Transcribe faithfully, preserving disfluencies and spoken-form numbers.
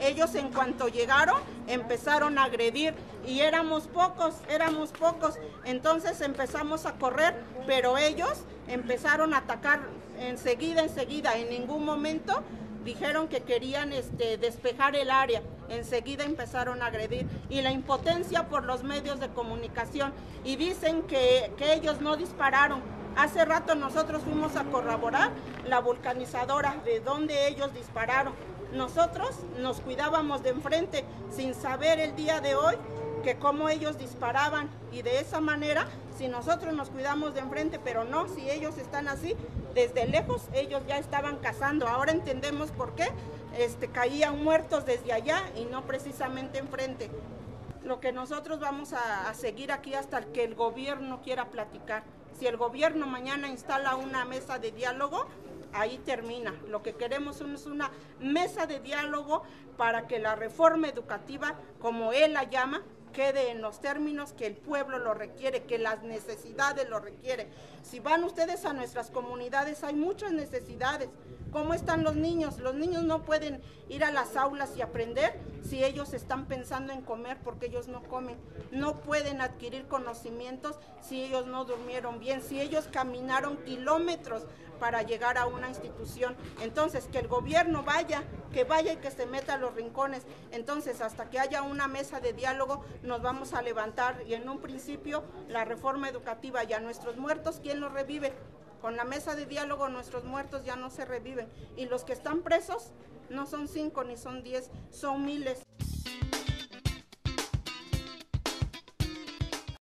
Ellos en cuanto llegaron empezaron a agredir y éramos pocos, éramos pocos. Entonces empezamos a correr, pero ellos empezaron a atacar enseguida, enseguida. En ningún momento dijeron que querían este, despejar el área. Enseguida empezaron a agredir y la impotencia por los medios de comunicación y dicen que, que ellos no dispararon. Hace rato nosotros fuimos a corroborar la vulcanizadora de donde ellos dispararon. Nosotros nos cuidábamos de enfrente sin saber el día de hoy que cómo ellos disparaban y de esa manera si nosotros nos cuidamos de enfrente, pero no, si ellos están así, desde lejos ellos ya estaban cazando. Ahora entendemos por qué este, caían muertos desde allá y no precisamente enfrente. Lo que nosotros vamos a, a seguir aquí hasta que el gobierno quiera platicar. Si el gobierno mañana instala una mesa de diálogo, ahí termina. Lo que queremos es una mesa de diálogo para que la reforma educativa, como él la llama, quede en los términos que el pueblo lo requiere, que las necesidades lo requieren. Si van ustedes a nuestras comunidades, hay muchas necesidades. ¿Cómo están los niños? Los niños no pueden ir a las aulas y aprender si ellos están pensando en comer porque ellos no comen. No pueden adquirir conocimientos si ellos no durmieron bien, si ellos caminaron kilómetros para llegar a una institución. Entonces, que el gobierno vaya, que vaya y que se meta a los rincones. Entonces, hasta que haya una mesa de diálogo, nos vamos a levantar y en un principio la reforma educativa y a nuestros muertos, ¿quién los revive? Con la mesa de diálogo nuestros muertos ya no se reviven y los que están presos no son cinco ni son diez, son miles.